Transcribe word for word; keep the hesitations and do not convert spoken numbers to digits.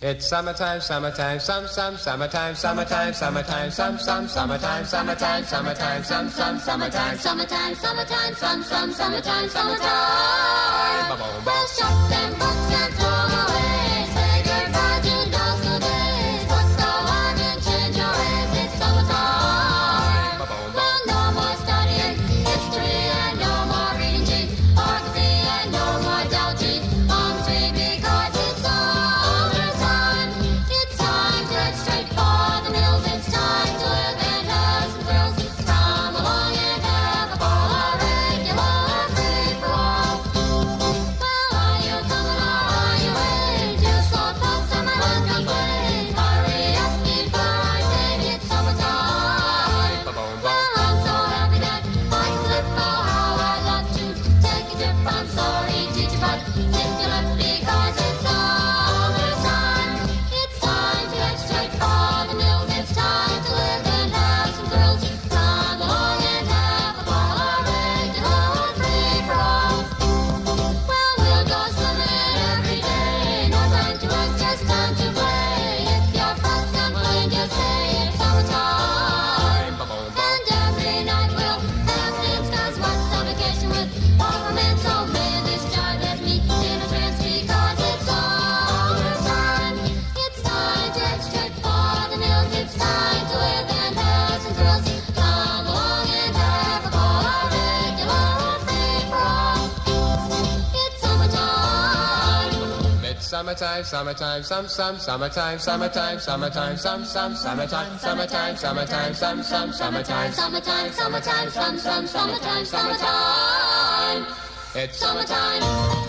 It's summertime, summertime, some, some, summertime, summertime, summertime, some, some, summertime, summertime, summertime, some, some, summertime, Summertime, summertime, some, some, summertime, summertime. Well, shut them books and throw 'em away. Say goodbye to those good days. Put the wine and change your ways. It's summertime. Well, no more studying history and no more reading geography and no more Dalgy on the tree because it's summertime. It's time to head straight for the mills. It's time to live and have some thrills. Come along and have a ball, a regular free-for-all. Well, are you coming or are you waiting? Just slow folks and my one complaint. Hurry up before I say it's summertime. Well, I'm so happy that I can flip. Oh, how I'd love to take a trip. I'm sorry, teacher, but zip your lip because it's summertime. It's time to head straight for the mills. It's time to live and have some thrills. Come along and have a ball, a regular free-for-all. Well, we'll go swimming every day. No time to work, just time to play. If you're frost complaining, just say it's summertime. And every night we'll have dance, 'cause what's a vacation with all romance? So man, this jive has me in a trance because it's summertime. It's time to head straight for the mills. It's time to live and have some thrills. Come along and have a ball, a regular free-for-all. It's summertime. It's summertime, summertime, some, some, summertime, summertime, summertime, some, some, summertime, summertime, summertime, some, some, summertime. Summertime, summertime, some, some, summertime, summertime. It's Summertime.